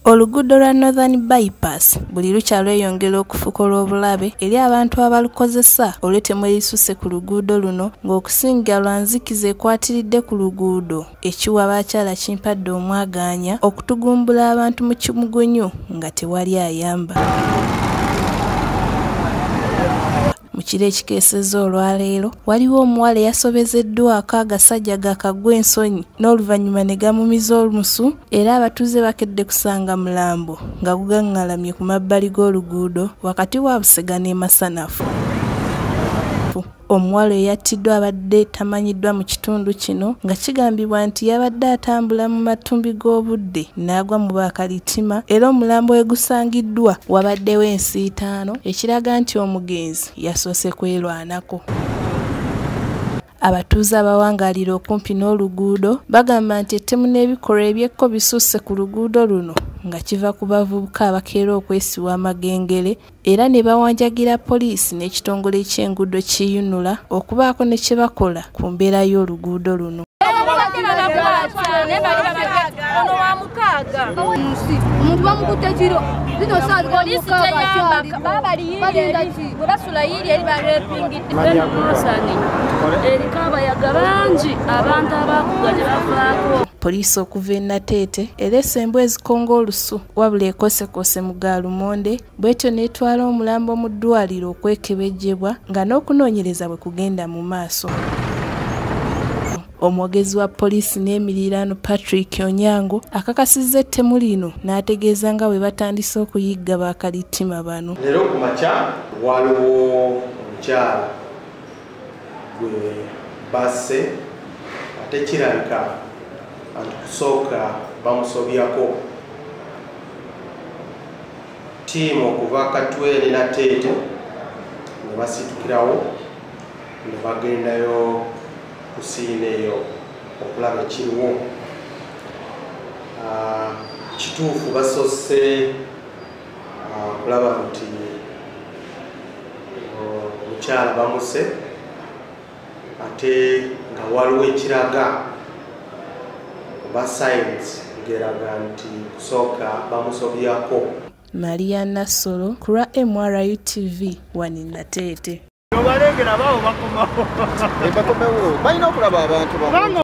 Oluguudo lwa Northern Bypass buli lukya lweyongera okufukola obulabe eri abantu abalukozesa olw'ettemu erisuse ku luguudo luno ng'okusinga lwa nzikiza ekwatiridde ku luguudo ekiwa abakyala kimpadde omwagaanya okutugumbula abantu mu kimugunyu nga tewali ayamba. Mu kiro ekikeesezza olwaleero waliwo omuwala eyasobezeddwako agasajja gakagwa ensonyi n'oluvannyuma ne gamumiza olumusu era abatuuze bakedde kusanga mulambo nga gugaŋŋalamye ku mabbali g'oluguudo wakati wa Busega ne Masanafu. Omuwala eyattiddwa abadde tamanyiddwa mu kitundu kino nga kigambibwa nti yabadde atambula mu matumbi g'obudde n'agwa mu bakalitima era omulambo we gusangiddwa wabaddewo ensiitaano ekiraga nti omugenzi yasoose kwerwanako. Abatuuze abawangalira okumpi n'oluguudo bagamba nti ettemu n'ebikolwa ebyekko bisusse ku luguudo luno nga kiva ku bavubuka abakeera okwesiwa amagengere era ne bawanjagira poliisi n'ekitongole ky'enguudo kiyunula okubaako ne kye bakola ku mbeera y'oluguudo luno. Poliisi okuva e Nateete ereese embwa ezikonga olusu wabula ekosekose mu Gaalumonde bw'etyo n'etwala omulambo mu ddwaliro okwekebejjebwa nga n'okunoonyereza bwe kugenda mu maaso. Omwogezi wa poliisi n'emiriraano Patrick Onyango akakasizza ettemu lino n'ategeeza nga bwe batandise okuyigga bakalitima bano. Leero ku makya waliwo omukyala gwe basse ate kirabika anti kusooka bamusobyako. Ttiimu okuva Katwere Nateete ne basitukirawo ne bagendayo kusiina eyo okulaba ekiriwo. Kituufu basoose okulaba nti omukyala bamuse ate nga waliwo ekiraga oba sayensi ngeraga nti kusooka bamusobyako. Maria Nasolo ku lwa MRU TV wano Nateete. Balengera bawo bakomawo. Balina okulaba abantu